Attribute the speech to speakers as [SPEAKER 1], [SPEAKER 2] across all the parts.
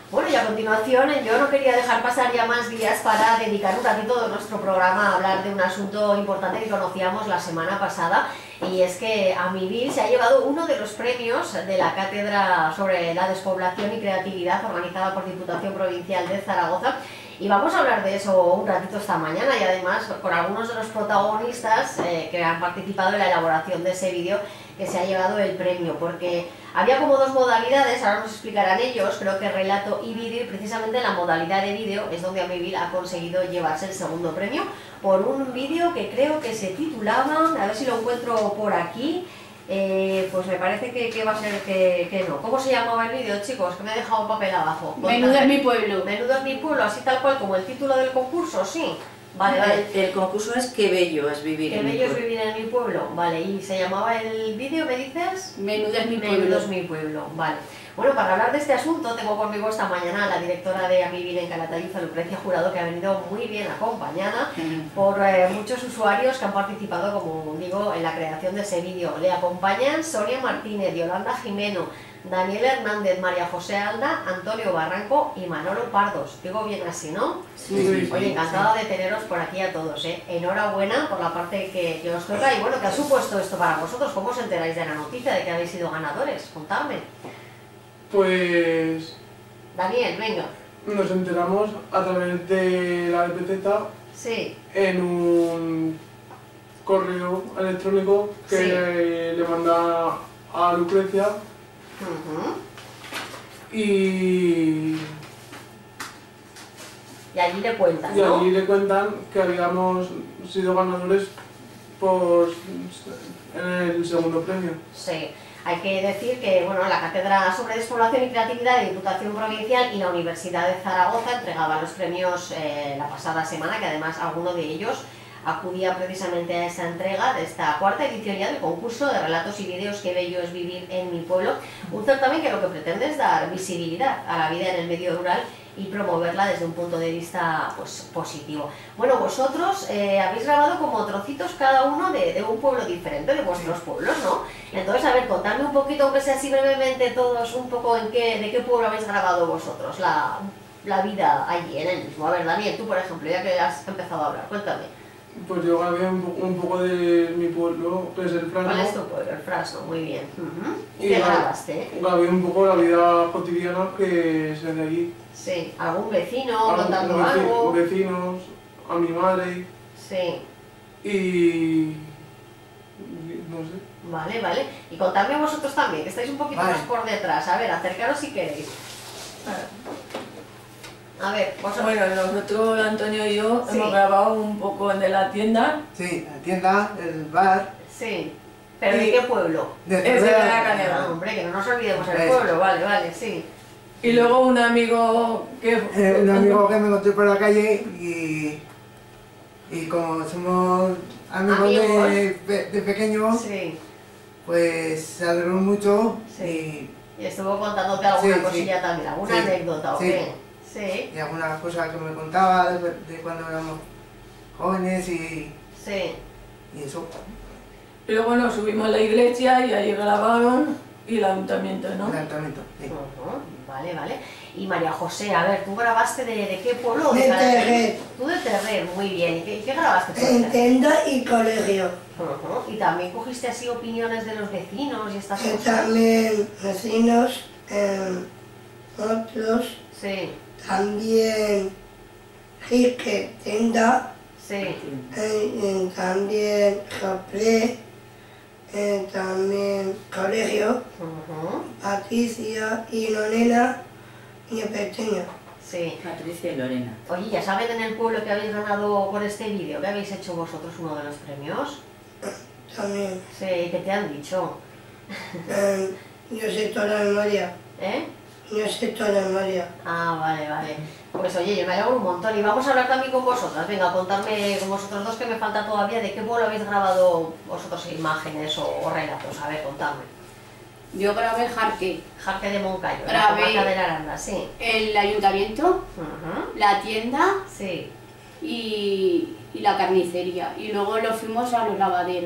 [SPEAKER 1] Bueno, y a continuación yo no quería dejar pasar ya más días para dedicar un ratito de nuestro programa a hablar de un asunto importante que conocíamos la semana pasada, y es que Amivil se ha llevado uno de los premios de la Cátedra sobre la Despoblación y Creatividad organizada por Diputación Provincial de Zaragoza. Y vamos a hablar de eso un ratito esta mañana, y además con algunos de los protagonistas que han participado en la elaboración de ese vídeo que se ha llevado el premio, porque había como dos modalidades, ahora nos explicarán ellos, creo que relato y vídeo, y precisamente la modalidad de vídeo es donde Amivil ha conseguido llevarse el segundo premio por un vídeo que creo que se titulaba, a ver si lo encuentro por aquí, pues me parece que va a ser que no. ¿Cómo se llamaba el vídeo, chicos? Que me he dejado papel abajo.
[SPEAKER 2] Menudo es mi pueblo.
[SPEAKER 1] Menudo es mi pueblo, así tal cual como el título del concurso, sí. Vale, vale.
[SPEAKER 3] El concurso es Qué bello es vivir en mi pueblo.
[SPEAKER 1] Qué bello es vivir en mi pueblo, vale. ¿Y se llamaba el vídeo, me dices?
[SPEAKER 2] Menudo es mi pueblo.
[SPEAKER 1] Menudo es mi pueblo, vale. Bueno, para hablar de este asunto tengo conmigo esta mañana a la directora de Amivil en Calatayud, Lucrecia Jurado, que ha venido muy bien acompañada por muchos usuarios que han participado, como digo, en la creación de ese vídeo. Le acompañan Sonia Martínez, Yolanda Jimeno, Daniel Hernández, María José Alda, Antonio Barranco y Manolo Pardos. Digo bien así, ¿no?
[SPEAKER 3] Sí.
[SPEAKER 1] Oye, encantada de teneros por aquí a todos, ¿eh? Enhorabuena por la parte que os toca. Y bueno, ¿qué ha supuesto esto para vosotros? ¿Cómo os enteráis de la noticia de que habéis sido ganadores? Contadme.
[SPEAKER 4] Pues
[SPEAKER 1] Daniel, venga.
[SPEAKER 4] nos enteramos a través de la DPZ
[SPEAKER 1] Sí.
[SPEAKER 4] en un correo electrónico que
[SPEAKER 1] Sí.
[SPEAKER 4] le manda a Lucrecia y
[SPEAKER 1] Y allí le cuentan,
[SPEAKER 4] y
[SPEAKER 1] ¿no?
[SPEAKER 4] allí le cuentan que habíamos sido ganadores en el segundo premio.
[SPEAKER 1] Sí. Hay que decir que bueno, la Cátedra sobre Despoblación y Creatividad de Diputación Provincial y la Universidad de Zaragoza entregaban los premios la pasada semana, que además alguno de ellos acudía precisamente a esa entrega de esta cuarta edición ya del concurso de relatos y vídeos Qué bello es vivir en mi pueblo, un certamen que lo que pretende es dar visibilidad a la vida en el medio rural y promoverla desde un punto de vista pues, positivo. Bueno, vosotros habéis grabado como trocitos cada uno de un pueblo diferente, de vuestros pueblos, ¿no? Entonces, a ver, contadme un poquito, aunque sea así brevemente todos, un poco de qué pueblo habéis grabado vosotros, la vida allí, en el mismo. A ver, Daniel, tú por ejemplo, ya que has empezado a hablar, cuéntame.
[SPEAKER 4] Pues yo grabé un poco de mi pueblo, que es el Frasno.
[SPEAKER 1] ¿Cuál es tu pueblo? El Frasno, muy bien. ¿Y qué grabaste?
[SPEAKER 4] Grabé un poco la vida cotidiana que se hace allí.
[SPEAKER 1] Sí, algún vecino contando algo.
[SPEAKER 4] Vecinos, a mi madre
[SPEAKER 1] Sí.
[SPEAKER 4] y no sé.
[SPEAKER 1] Vale, vale. Y contadme vosotros también, que estáis un poquito más por detrás. A ver, acercaros si queréis. A ver, vosotros.
[SPEAKER 3] Bueno, nosotros, Antonio y yo,
[SPEAKER 1] Sí.
[SPEAKER 3] hemos grabado un poco de la tienda.
[SPEAKER 5] Sí, la tienda, el bar.
[SPEAKER 1] Sí. ¿Pero de qué pueblo?
[SPEAKER 3] Es de la Canela.
[SPEAKER 1] Ah, hombre, que no nos olvidemos el
[SPEAKER 5] Eso.
[SPEAKER 1] pueblo, vale, vale, sí.
[SPEAKER 3] Y luego un amigo que...
[SPEAKER 5] Un amigo que me encontré por la calle y como somos amigos de pequeños,
[SPEAKER 1] Sí.
[SPEAKER 5] pues se alegró mucho
[SPEAKER 1] Sí. Y estuvo contándote alguna
[SPEAKER 5] Sí,
[SPEAKER 1] cosilla
[SPEAKER 5] sí.
[SPEAKER 1] también, alguna
[SPEAKER 5] Sí.
[SPEAKER 1] anécdota, ¿o
[SPEAKER 5] Sí.
[SPEAKER 1] qué? Sí.
[SPEAKER 5] y algunas cosas que me contaba de cuando éramos jóvenes y eso.
[SPEAKER 3] Y luego nos subimos a la iglesia y ahí grabaron y el ayuntamiento, ¿no?
[SPEAKER 5] El ayuntamiento, sí.
[SPEAKER 1] Ujú, vale, vale. Y María José, a ver, ¿tú grabaste de qué pueblo?
[SPEAKER 6] De Terrer.
[SPEAKER 1] Tú de Terrer, muy bien. ¿Y qué grabaste por
[SPEAKER 6] En
[SPEAKER 1] Terrer?
[SPEAKER 6] tienda y colegio.
[SPEAKER 1] Ujú. Y también cogiste así opiniones de los vecinos y estas cosas.
[SPEAKER 6] También vecinos, otros,
[SPEAKER 1] Sí,
[SPEAKER 6] también Jique, tienda,
[SPEAKER 1] sí.
[SPEAKER 6] también Joplé, también colegio,
[SPEAKER 1] Ujú,
[SPEAKER 6] Patricia y Lorena, y el pequeño.
[SPEAKER 1] sí.
[SPEAKER 3] Patricia y Lorena.
[SPEAKER 1] Oye, ¿ya saben en el pueblo que habéis ganado por este vídeo? ¿Que habéis hecho vosotros uno de los premios?
[SPEAKER 6] También.
[SPEAKER 1] Sí, ¿qué te han dicho?
[SPEAKER 6] Yo sé toda la memoria.
[SPEAKER 1] ¿Eh?
[SPEAKER 6] Yo sé toda la memoria.
[SPEAKER 1] Ah, vale, vale. Pues oye, yo me alegro un montón. Y vamos a hablar también con vosotras. Venga, contadme con vosotros dos, que me falta todavía, de qué pueblo habéis grabado vosotros imágenes o relatos. A ver, contadme.
[SPEAKER 2] Yo grabé Jarque,
[SPEAKER 1] Jarque de Moncayo, la
[SPEAKER 2] Grabé.
[SPEAKER 1] comarca de la Aranda, sí.
[SPEAKER 2] el ayuntamiento,
[SPEAKER 1] Ujú,
[SPEAKER 2] la tienda
[SPEAKER 1] sí.
[SPEAKER 2] y la carnicería. Y luego lo fuimos a los lavaderos.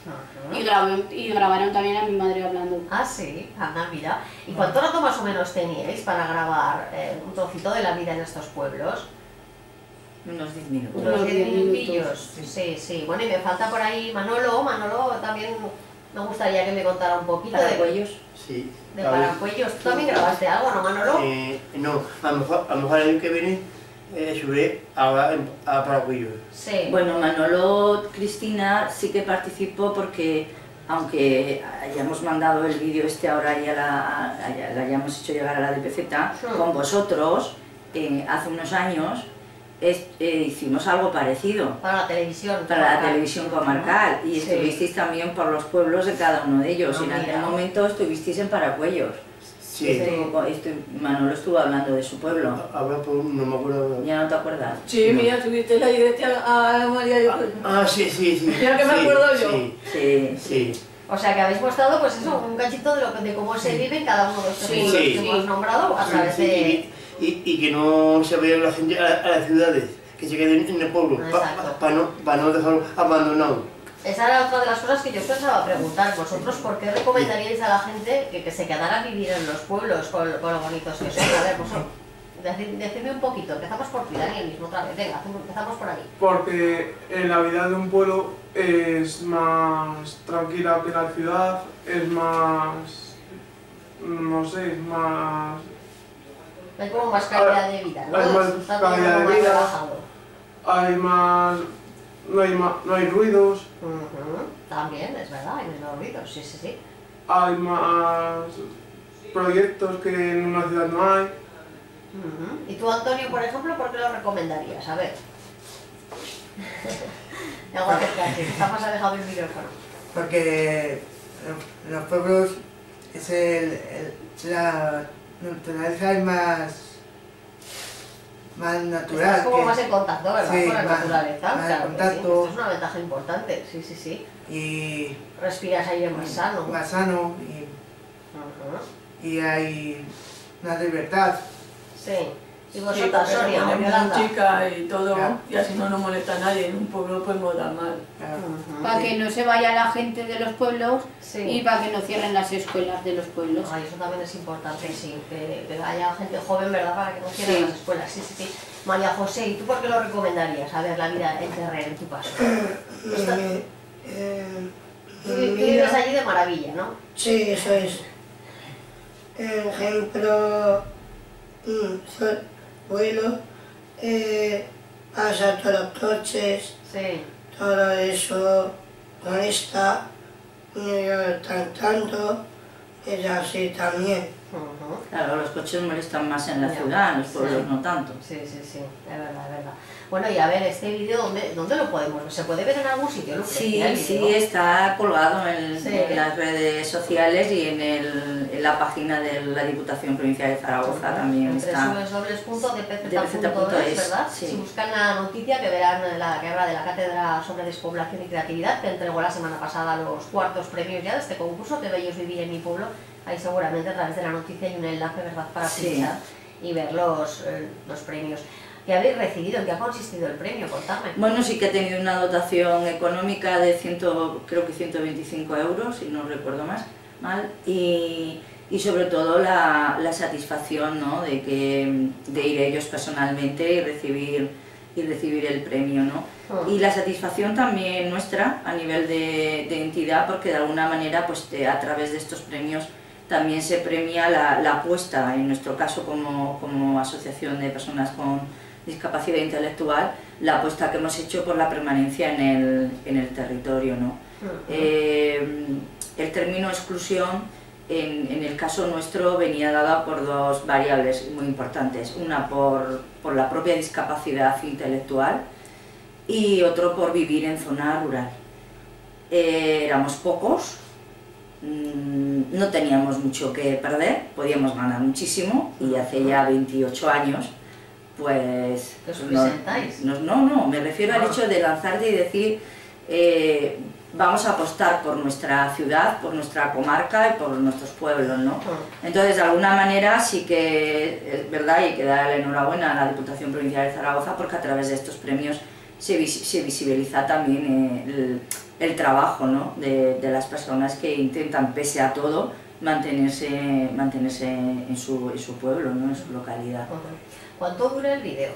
[SPEAKER 1] Ajá.
[SPEAKER 2] Y grabaron también a mi madre hablando.
[SPEAKER 1] Ah, sí, anda, mira. ¿Y cuánto rato más o menos teníais para grabar un trocito de la vida en estos pueblos?
[SPEAKER 7] Unos 10 minutos.
[SPEAKER 1] Unos 10 minutillos.
[SPEAKER 7] Sí.
[SPEAKER 1] Sí, sí. Bueno, y me falta por ahí Manolo. Manolo, también me gustaría que me contara un poquito de
[SPEAKER 7] Paracuellos.
[SPEAKER 8] Sí.
[SPEAKER 1] Paracuellos. ¿Tú también grabaste algo, no, Manolo?
[SPEAKER 8] No, a lo mejor el año que viene subiré a Paracuellos.
[SPEAKER 1] Sí.
[SPEAKER 7] Bueno, Manolo, Cristina sí que participó porque, aunque hayamos mandado el vídeo ahora y la hayamos hecho llegar a la DPZ, con vosotros, hace unos años, hicimos algo parecido.
[SPEAKER 1] Para la televisión.
[SPEAKER 7] Para la televisión comarcal, y estuvisteis también por los pueblos de cada uno de ellos, y en aquel momento estuvisteis en Paracuellos.
[SPEAKER 8] Sí.
[SPEAKER 7] Manolo estuvo hablando de su pueblo.
[SPEAKER 8] Ahora no me acuerdo.
[SPEAKER 7] ¿Ya no te acuerdas?
[SPEAKER 3] Sí, mira, subiste la iglesia a María y
[SPEAKER 8] Sí.
[SPEAKER 3] Mira que me acuerdo yo.
[SPEAKER 7] Sí.
[SPEAKER 1] O sea que habéis mostrado, pues eso, un cachito de cómo se vive en cada uno de estos pueblos que hemos nombrado a través de...
[SPEAKER 8] Y que no se vaya la gente a las ciudades, que se queden en el pueblo, para no dejarlo abandonado.
[SPEAKER 1] Esa era otra de las cosas que yo pensaba preguntar. ¿Vosotros por qué recomendaríais a la gente que se quedara a vivir en los pueblos con lo bonitos que son? A ver, vosotros, decidme un poquito. Empezamos por ti, Daniel, mismo otra vez. Venga, empezamos por ahí.
[SPEAKER 4] Porque la vida de un pueblo es más tranquila que la ciudad, es más... no sé, es más...
[SPEAKER 1] Hay como más calidad de vida, ¿no?
[SPEAKER 4] Hay más
[SPEAKER 1] Está
[SPEAKER 4] calidad
[SPEAKER 1] como
[SPEAKER 4] de
[SPEAKER 1] más
[SPEAKER 4] vida.
[SPEAKER 1] relajado.
[SPEAKER 4] Hay más... no hay ruidos,
[SPEAKER 1] También, es verdad, hay menos ruidos, sí.
[SPEAKER 4] hay más proyectos que en una ciudad no hay.
[SPEAKER 1] ¿Y tú, Antonio, por ejemplo, por qué lo recomendarías? A ver. Me hago acercarse, que Zapas ha dejado el micrófono.
[SPEAKER 5] Porque en los pueblos la naturaleza es más natural.
[SPEAKER 1] Estás como más en contacto, ¿verdad?
[SPEAKER 5] Sí,
[SPEAKER 1] con la
[SPEAKER 5] más
[SPEAKER 1] naturaleza.
[SPEAKER 5] en
[SPEAKER 1] Claro,
[SPEAKER 5] contacto.
[SPEAKER 1] sí. Esto es una ventaja importante, sí.
[SPEAKER 5] Y
[SPEAKER 1] Respiras aire más sano.
[SPEAKER 5] más sano y hay una libertad.
[SPEAKER 1] Sí. Y
[SPEAKER 3] Sí,
[SPEAKER 1] vosotras,
[SPEAKER 3] porque
[SPEAKER 1] Sonia, o
[SPEAKER 3] ponemos
[SPEAKER 1] Yolanda.
[SPEAKER 3] música y todo,
[SPEAKER 5] Claro.
[SPEAKER 3] y así no nos molesta a nadie. En un pueblo podemos dar mal.
[SPEAKER 2] Para que no se vaya la gente de los pueblos
[SPEAKER 1] Sí.
[SPEAKER 2] y para que no cierren las escuelas de los pueblos.
[SPEAKER 1] Ay, eso también es importante, sí, que haya gente joven, ¿verdad? Para que no cierren
[SPEAKER 2] Sí.
[SPEAKER 1] las escuelas, sí. María José, ¿y tú por qué lo recomendarías? A ver, la vida en Terrer, en tu caso. Tú vives allí de maravilla, ¿no?
[SPEAKER 6] Sí, eso es. Ejemplo, vuelo, pasa todos los coches,
[SPEAKER 1] Sí.
[SPEAKER 6] todo eso molesta, yo cantando, es así también.
[SPEAKER 7] Claro, los coches molestan más en la
[SPEAKER 1] Ya.
[SPEAKER 7] ciudad, en los pueblos
[SPEAKER 1] Sí.
[SPEAKER 7] no tanto.
[SPEAKER 1] Sí, es verdad. Bueno, y a ver, este vídeo, ¿dónde lo podemos ver? ¿Se puede ver en algún sitio, Lucrecia, el
[SPEAKER 7] Sí,
[SPEAKER 1] vídeo?
[SPEAKER 7] está colgado en
[SPEAKER 1] Sí.
[SPEAKER 7] las redes sociales y en la página de la Diputación Provincial de Zaragoza también
[SPEAKER 1] En
[SPEAKER 7] está.
[SPEAKER 1] www.dpz.es, ¿verdad?
[SPEAKER 7] sí.
[SPEAKER 1] Si buscan la noticia que verán la que habla de la Cátedra sobre Despoblación y Creatividad, que entregó la semana pasada los cuartos premios ya de este concurso, que bello es vivir en mi pueblo. Ahí seguramente a través de la noticia hay un enlace, ¿verdad?, para
[SPEAKER 7] Sí.
[SPEAKER 1] pinchar y ver los premios. ¿Qué habéis recibido? ¿En qué ha consistido el premio? Contadme.
[SPEAKER 7] Bueno, sí que ha tenido una dotación económica de creo que 125 euros, si no recuerdo mal, y sobre todo la satisfacción, ¿no?, de ir ellos personalmente y recibir el premio, ¿no? Y la satisfacción también nuestra a nivel de entidad, porque de alguna manera pues a través de estos premios también se premia la apuesta, en nuestro caso como asociación de personas con discapacidad intelectual, la apuesta que hemos hecho por la permanencia en el territorio, ¿no? El término exclusión en el caso nuestro venía dada por dos variables muy importantes, una por la propia discapacidad intelectual y otro por vivir en zona rural. Éramos pocos, no teníamos mucho que perder, podíamos ganar muchísimo y hace ya 28 años pues...
[SPEAKER 1] ¿Os presentáis?
[SPEAKER 7] No, me refiero al hecho de lanzarte y decir vamos a apostar por nuestra ciudad, por nuestra comarca y por nuestros pueblos, ¿no? Entonces, de alguna manera sí que es verdad y hay que dar la enhorabuena a la Diputación Provincial de Zaragoza porque a través de estos premios se visibiliza también el trabajo, ¿no? de las personas que intentan, pese a todo, mantenerse en su pueblo, ¿no? En su localidad.
[SPEAKER 1] ¿Cuánto dura el vídeo?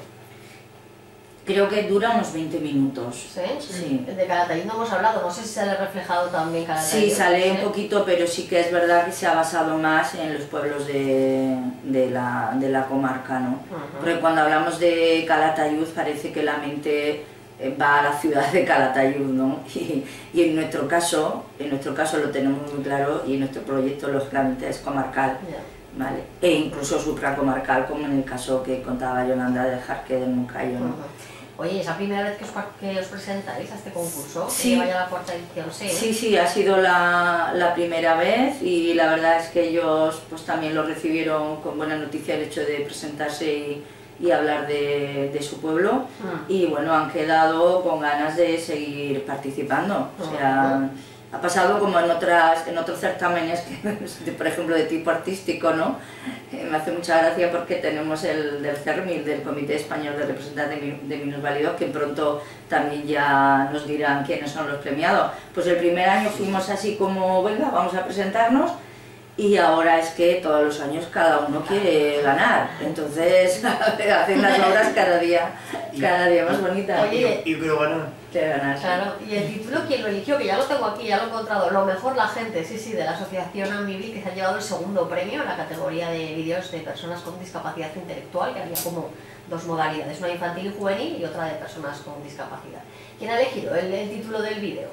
[SPEAKER 7] Creo que dura unos 20 minutos.
[SPEAKER 1] ¿Sí?
[SPEAKER 7] Sí.
[SPEAKER 1] De Calatayud no hemos hablado, no sé si sale reflejado también Calatayud.
[SPEAKER 7] Sí, sale un poquito, pero sí que es verdad que se ha basado más en los pueblos de la comarca, ¿no? Porque cuando hablamos de Calatayud parece que la mente va a la ciudad de Calatayud, ¿no? Y en nuestro caso lo tenemos muy claro, y nuestro proyecto lógicamente es comarcal, ¿vale? E incluso supracomarcal, como en el caso que contaba Yolanda del Jarque del Moncayo, ¿no?
[SPEAKER 1] Oye, ¿es la primera vez que os presentáis a este concurso?
[SPEAKER 7] Sí.
[SPEAKER 1] ¿Que lleva ya la cuarta edición? Sí,
[SPEAKER 7] Sí, ha sido la primera vez, y la verdad es que ellos pues también lo recibieron con buena noticia el hecho de presentarse y hablar de su pueblo, y bueno, han quedado con ganas de seguir participando. O sea, ha pasado como en otros certámenes, por ejemplo de tipo artístico, ¿no? Me hace mucha gracia porque tenemos el del CERMIL, del Comité Español de Representantes de Minusválidos, que pronto también ya nos dirán quiénes son los premiados. Pues el primer año fuimos así como, venga, vamos a presentarnos, y ahora es que todos los años cada uno quiere ganar, entonces hacen las obras cada día más bonitas.
[SPEAKER 1] Oye,
[SPEAKER 8] y quiero ganar.
[SPEAKER 7] Quiere ganar, sí.
[SPEAKER 1] Claro, y el título, ¿quién lo eligió? Que ya lo tengo aquí, ya lo he encontrado. Lo mejor la gente, sí, de la asociación Amivil, que se ha llevado el segundo premio en la categoría de vídeos de personas con discapacidad intelectual, que había como dos modalidades, una infantil y juvenil y otra de personas con discapacidad. ¿Quién ha elegido el título del vídeo?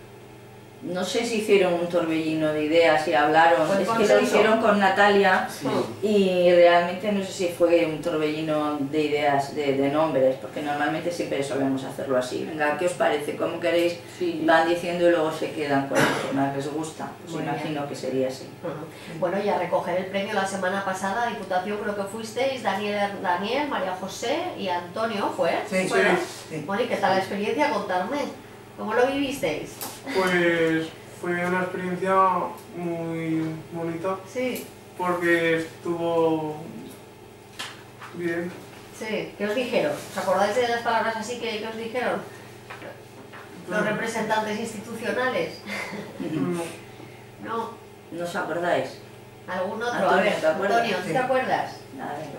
[SPEAKER 7] No sé si hicieron un torbellino de ideas y hablaron,
[SPEAKER 1] Pues
[SPEAKER 7] es que lo hicieron con Natalia, y realmente no sé si fue un torbellino de ideas, de nombres, porque normalmente siempre solemos hacerlo así. Venga, ¿qué os parece? ¿Cómo queréis? Van diciendo y luego se quedan con lo que más les gusta. Pues imagino que sería así.
[SPEAKER 1] Bueno, y a recoger el premio la semana pasada, Diputación, creo que fuisteis, Daniel, María José y Antonio, ¿fue?
[SPEAKER 5] Sí,
[SPEAKER 1] ¿Fueron?
[SPEAKER 5] sí.
[SPEAKER 1] Bueno, ¿y qué tal la experiencia? Contadme. ¿Cómo lo vivisteis?
[SPEAKER 4] Pues fue una experiencia muy bonita.
[SPEAKER 1] Sí.
[SPEAKER 4] Porque estuvo bien.
[SPEAKER 1] Sí. ¿Qué os dijeron? ¿Os acordáis de las palabras así que os dijeron? Los representantes institucionales. No.
[SPEAKER 7] ¿No os acordáis?
[SPEAKER 1] ¿Algún otro?
[SPEAKER 7] Antonio,
[SPEAKER 1] a ver,
[SPEAKER 7] ¿te acuerdas?
[SPEAKER 1] Antonio, ¿tú te acuerdas?
[SPEAKER 7] A ver.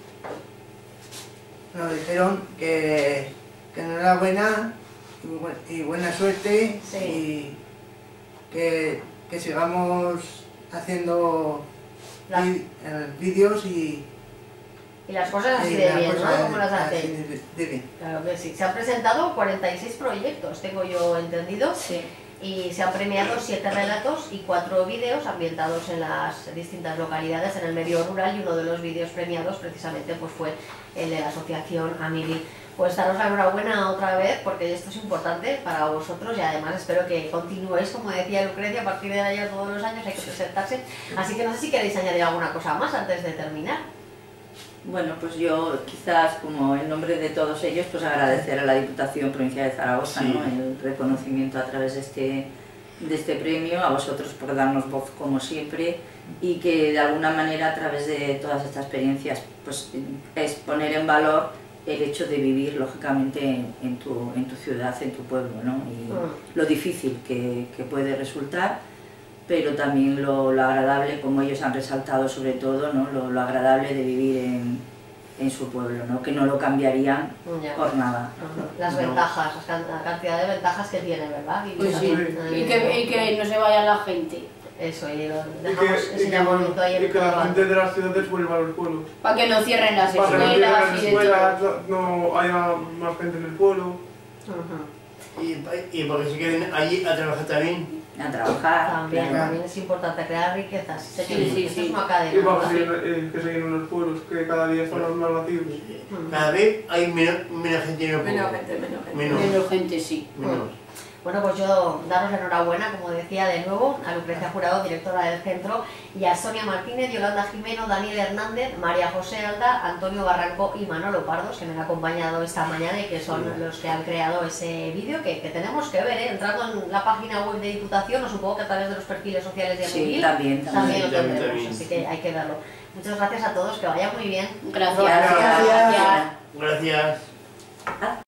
[SPEAKER 5] Nos dijeron que enhorabuena y buena suerte, y que sigamos haciendo vídeos y
[SPEAKER 1] las cosas así de bien, ¿no? ¿Cómo las hacéis?
[SPEAKER 5] De bien.
[SPEAKER 1] Claro que sí. Se han presentado 46 proyectos, tengo yo entendido.
[SPEAKER 7] Sí.
[SPEAKER 1] Y se han premiado 7 relatos y 4 vídeos ambientados en las distintas localidades en el medio rural, y uno de los vídeos premiados precisamente pues fue el de la asociación Amivil. Pues daros la enhorabuena otra vez, porque esto es importante para vosotros, y además espero que continuéis, como decía Lucrecia, a partir de ahora todos los años hay que presentarse. Así que no sé si queréis añadir alguna cosa más antes de terminar.
[SPEAKER 7] Bueno, pues yo quizás, como en nombre de todos ellos, pues agradecer a la Diputación Provincial de Zaragoza, ¿no? El reconocimiento a través de este premio, a vosotros por darnos voz como siempre, y que de alguna manera a través de todas estas experiencias pues es poner en valor el hecho de vivir lógicamente en tu ciudad, en tu pueblo, ¿no? Y lo difícil que puede resultar, pero también lo agradable, como ellos han resaltado sobre todo, ¿no? Lo agradable de vivir en su pueblo, ¿no? Que no lo cambiarían por nada.
[SPEAKER 1] Las ventajas, la cantidad de ventajas que tiene, ¿verdad?
[SPEAKER 2] Pues sí, y que no se vaya la gente.
[SPEAKER 1] Eso, y dejamos ese llamamiento ahí en
[SPEAKER 4] y que la gente de las ciudades vuelva a los pueblos.
[SPEAKER 2] Para que no cierren las
[SPEAKER 4] Para que no cierren
[SPEAKER 2] escuelas
[SPEAKER 4] las
[SPEAKER 2] y de
[SPEAKER 4] escuelas,
[SPEAKER 2] todo.
[SPEAKER 4] no haya más gente en el pueblo.
[SPEAKER 8] Y para que se queden allí a trabajar también.
[SPEAKER 7] A trabajar.
[SPEAKER 1] También es importante crear riquezas.
[SPEAKER 2] Sí,
[SPEAKER 1] Esto es una cadena.
[SPEAKER 4] Y para que se llenen los pueblos, que cada día están más vacíos.
[SPEAKER 8] Cada vez hay menos gente en el pueblo.
[SPEAKER 2] Menos gente, sí.
[SPEAKER 8] Menos.
[SPEAKER 1] Bueno, pues yo daros la enhorabuena, como decía de nuevo, a Lucrecia Jurado, directora del centro, y a Sonia Martínez, Yolanda Jimeno, Daniel Hernández, María José Alda, Antonio Barranco y Manolo Pardos, que me han acompañado esta mañana y que son los que han creado ese vídeo que tenemos que ver, entrando en la página web de Diputación, o supongo que a través de los perfiles sociales de Amivil.
[SPEAKER 7] Sí, también
[SPEAKER 1] Lo tendremos, así que hay que verlo. Muchas gracias a todos, que vaya muy bien.
[SPEAKER 2] Gracias.
[SPEAKER 8] Gracias.